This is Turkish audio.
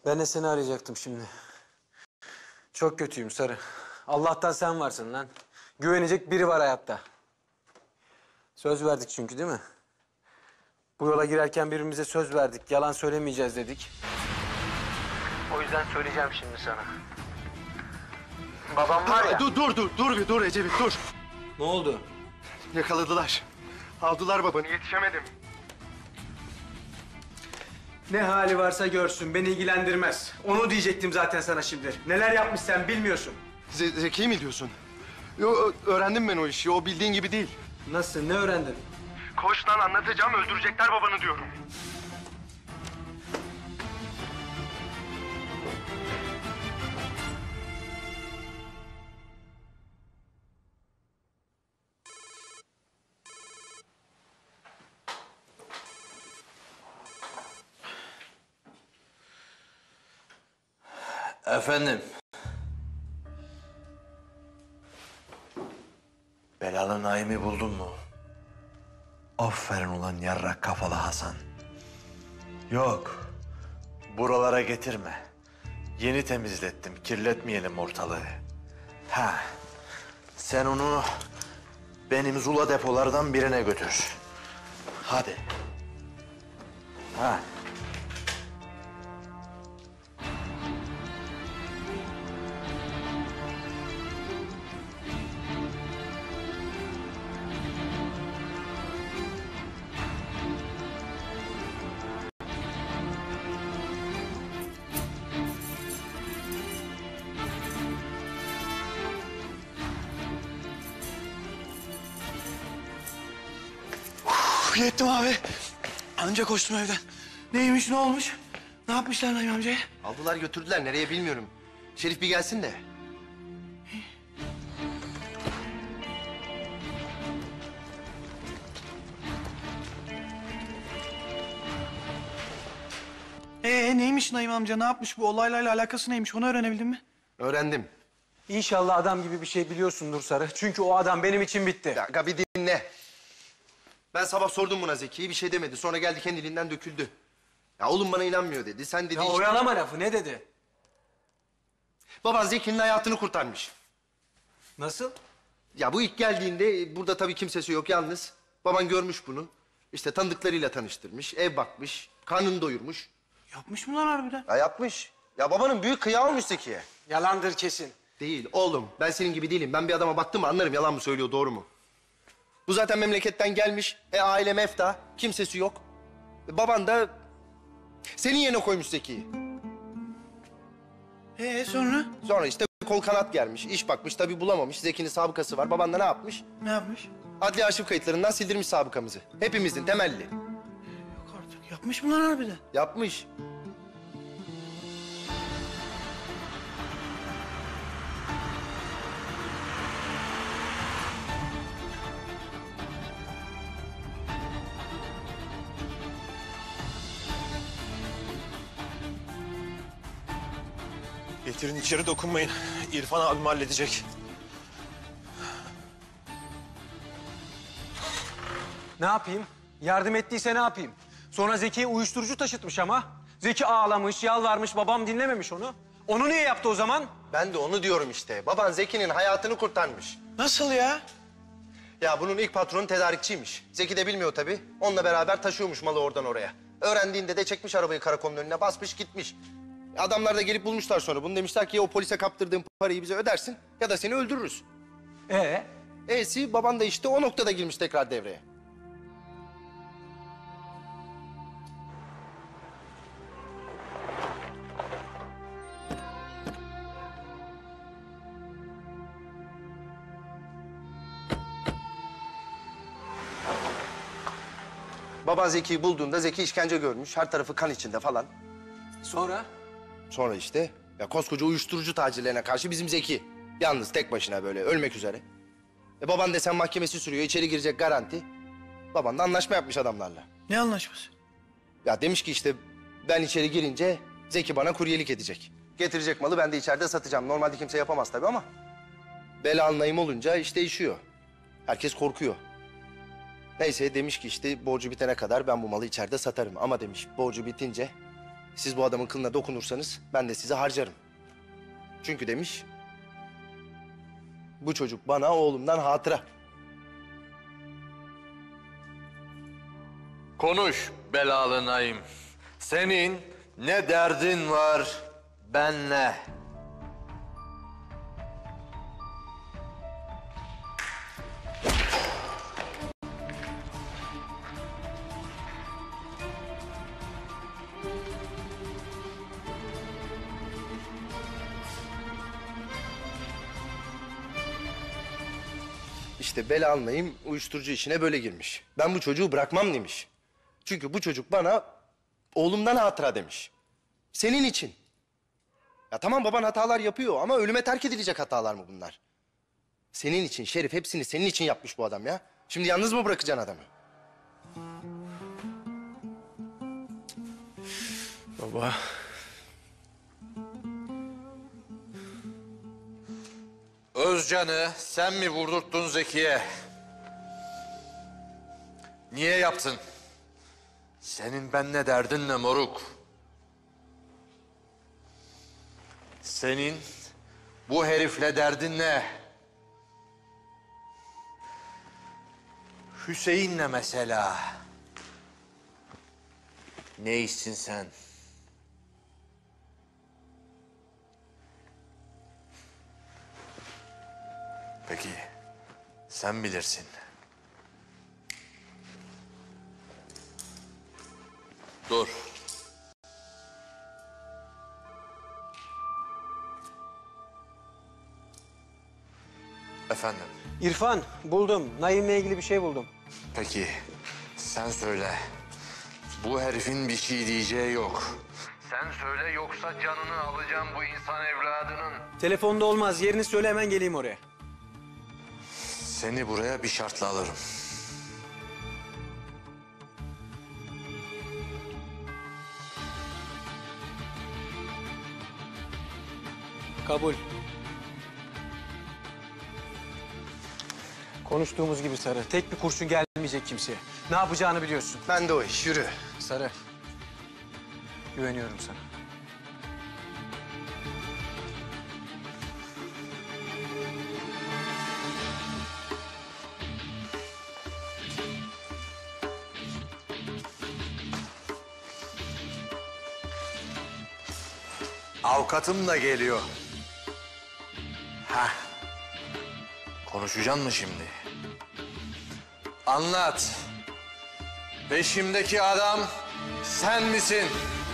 Ben de seni arayacaktım şimdi. Çok kötüyüm Sarı. Allah'tan sen varsın lan. Güvenecek biri var hayatta. Söz verdik çünkü değil mi? Bu yola girerken birbirimize söz verdik. Yalan söylemeyeceğiz dedik. O yüzden söyleyeceğim şimdi sana. Babam var ya... Dur Ecevit dur. Ne oldu? Yakaladılar. Aldılar babanı, yetişemedim. Ne hali varsa görsün, beni ilgilendirmez. Onu diyecektim zaten sana şimdi. Neler yapmış sen bilmiyorsun. Zeki mi diyorsun? Yo, öğrendim ben o işi, o bildiğin gibi değil. Nasıl, ne öğrendin? Koş lan anlatacağım, öldürecekler babanı diyorum. Efendim. Belalı Naim'i buldun mu? Aferin ulan yarrak kafalı Hasan. Yok, buralara getirme. Yeni temizlettim, kirletmeyelim ortalığı. Ha, sen onu benim zula depolardan birine götür. Hadi. Ha. Yettim abi. Anca koştum evden. Neymiş, ne olmuş? Ne yapmışlar Naim amcaya? Aldılar götürdüler, nereye bilmiyorum. Şerif bir gelsin de. Neymiş Naim amca? Ne yapmış bu olaylarla alakası neymiş? Onu öğrenebildin mi? Öğrendim. İnşallah adam gibi bir şey biliyorsundur Sarı. Çünkü o adam benim için bitti. Ya Gabi dinle. Ben sabah sordum buna Zeki'yi, bir şey demedi. Sonra geldi kendiliğinden döküldü. Ya oğlum bana inanmıyor dedi. Sen dedi Ya işte... oyalama lafı, ne dedi? Baban Zeki'nin hayatını kurtarmış. Nasıl? Ya bu ilk geldiğinde burada tabii kimsesi yok, yalnız. Baban görmüş bunu. İşte tanıdıklarıyla tanıştırmış, ev bakmış, karnını doyurmuş. Yapmış mı lan harbiden? Ya yapmış. Ya babanın büyük kıyağı olmuş Zeki'ye. Yalandır kesin. Değil oğlum. Ben senin gibi değilim. Ben bir adama baktım mı anlarım yalan mı söylüyor, doğru mu? Bu zaten memleketten gelmiş. Aile mefta. Kimsesi yok. Baban da senin yerine koymuş Zeki'yi. Sonra? Sonra işte kol kanat gelmiş, iş bakmış, tabii bulamamış. Zeki'nin sabıkası var. Baban da ne yapmış? Ne yapmış? Adli arşiv kayıtlarından sildirmiş sabıkamızı. Hepimizin temelli. Yok artık. Yapmış mı lan harbiden? Yapmış. Getirin içeri, dokunmayın. İrfan abim halledecek. Ne yapayım? Yardım ettiyse ne yapayım? Sonra Zeki'ye uyuşturucu taşıtmış ama. Zeki ağlamış, yalvarmış, babam dinlememiş onu. Onu niye yaptı o zaman? Ben de onu diyorum işte. Baban Zeki'nin hayatını kurtarmış. Nasıl ya? Ya bunun ilk patronu tedarikçiymiş. Zeki de bilmiyor tabii. Onunla beraber taşıyormuş malı oradan oraya. Öğrendiğinde de çekmiş arabayı karakolun önüne, basmış gitmiş. Adamlar da gelip bulmuşlar sonra. Bunu demişler ki ya o polise kaptırdığın parayı bize ödersin ya da seni öldürürüz. E'si baban da işte o noktada girmiş tekrar devreye. Baban Zeki'yi bulduğunda Zeki işkence görmüş. Her tarafı kan içinde falan. Sonra? Sonra işte ya koskoca uyuşturucu tacirlerine karşı bizim Zeki. Yalnız tek başına böyle ölmek üzere. Baban desen mahkemesi sürüyor, içeri girecek garanti. Baban da anlaşma yapmış adamlarla. Ne anlaşması? Ya demiş ki işte ben içeri girince Zeki bana kuryelik edecek. Getirecek malı ben de içeride satacağım. Normalde kimse yapamaz tabii ama... bela anlayım olunca iş değişiyor. Herkes korkuyor. Neyse demiş ki işte borcu bitene kadar ben bu malı içeride satarım. Ama demiş borcu bitince Siz bu adamın kılına dokunursanız ben de sizi harcarım. Çünkü demiş, bu çocuk bana oğlumdan hatıra. Konuş belalı Naim. Senin ne derdin var benle? İşte bela almayayım, uyuşturucu işine böyle girmiş. Ben bu çocuğu bırakmam demiş. Çünkü bu çocuk bana oğlumdan hatıra demiş. Senin için. Ya tamam baban hatalar yapıyor ama ölüme terk edilecek hatalar mı bunlar? Senin için Şerif, hepsini senin için yapmış bu adam ya. Şimdi yalnız mı bırakacaksın adamı? Baba. Özcan'ı sen mi vurdurttun Zeki'ye? Niye yaptın? Senin benimle derdin ne moruk? Senin bu herifle derdin ne? Hüseyin'le mesela. Ne işsin sen? Peki, sen bilirsin. Dur. Efendim, İrfan, buldum. Naim'le ilgili bir şey buldum. peki sen söyle. Bu herifin bir şey diyeceği yok. Sen söyle yoksa canını alacağım bu insan evladının. Telefonda olmaz. Yerini söyle, hemen geleyim oraya. Seni buraya bir şartla alırım. Kabul. Konuştuğumuz gibi Sarı. Tek bir kurşun gelmeyecek kimseye. Ne yapacağını biliyorsun. Ben de o iş, yürü. Sarı. Güveniyorum sana. Avukatım da geliyor. Hah. Konuşacaksın mı şimdi? Anlat. Peşimdeki adam sen misin?